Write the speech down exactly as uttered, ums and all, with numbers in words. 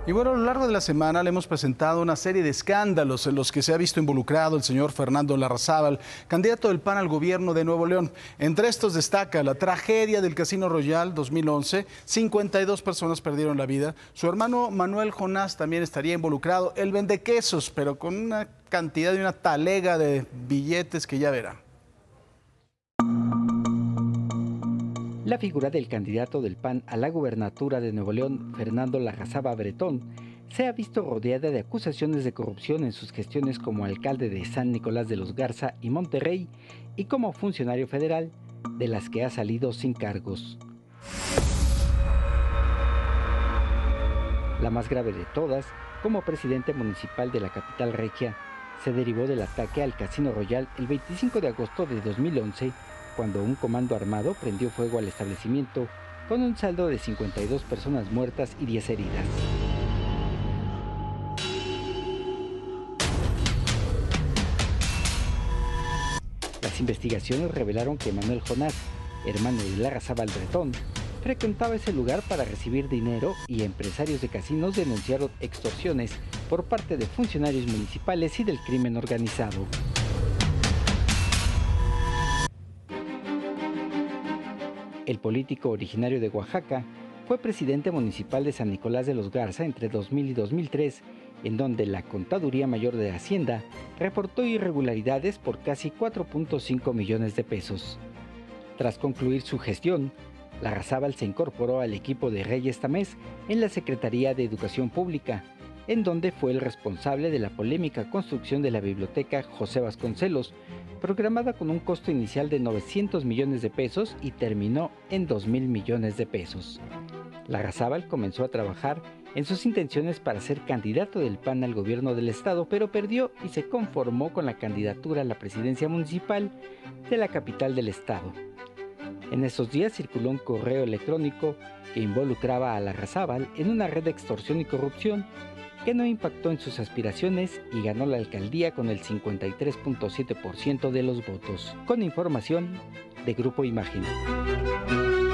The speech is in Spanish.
Y bueno, a lo largo de la semana le hemos presentado una serie de escándalos en los que se ha visto involucrado el señor Fernando Larrazábal, candidato del P A N al gobierno de Nuevo León. Entre estos destaca la tragedia del Casino Royal dos mil once, cincuenta y dos personas perdieron la vida. Su hermano Manuel Jonás también estaría involucrado, el vendequesos, pero con una cantidad de una talega de billetes que ya verá. La figura del candidato del P A N a la gubernatura de Nuevo León, Fernando Larrazábal Bretón, se ha visto rodeada de acusaciones de corrupción en sus gestiones como alcalde de San Nicolás de los Garza y Monterrey y como funcionario federal, de las que ha salido sin cargos. La más grave de todas, como presidente municipal de la capital regia, se derivó del ataque al Casino Royal el veinticinco de agosto de dos mil once, cuando un comando armado prendió fuego al establecimiento, con un saldo de cincuenta y dos personas muertas y diez heridas. Las investigaciones revelaron que Manuel Jonás, hermano de Larrazábal Bretón, frecuentaba ese lugar para recibir dinero y empresarios de casinos denunciaron extorsiones por parte de funcionarios municipales y del crimen organizado. El político originario de Oaxaca fue presidente municipal de San Nicolás de los Garza entre dos mil y dos mil tres, en donde la Contaduría Mayor de Hacienda reportó irregularidades por casi cuatro punto cinco millones de pesos. Tras concluir su gestión, Larrazábal se incorporó al equipo de Reyes Tamés en la Secretaría de Educación Pública, en donde fue el responsable de la polémica construcción de la biblioteca José Vasconcelos, programada con un costo inicial de novecientos millones de pesos y terminó en dos mil millones de pesos. Larrazábal comenzó a trabajar en sus intenciones para ser candidato del P A N al gobierno del estado, pero perdió y se conformó con la candidatura a la presidencia municipal de la capital del estado. En esos días circuló un correo electrónico que involucraba a Larrazábal en una red de extorsión y corrupción que no impactó en sus aspiraciones y ganó la alcaldía con el cincuenta y tres punto siete por ciento de los votos. Con información de Grupo Imagen.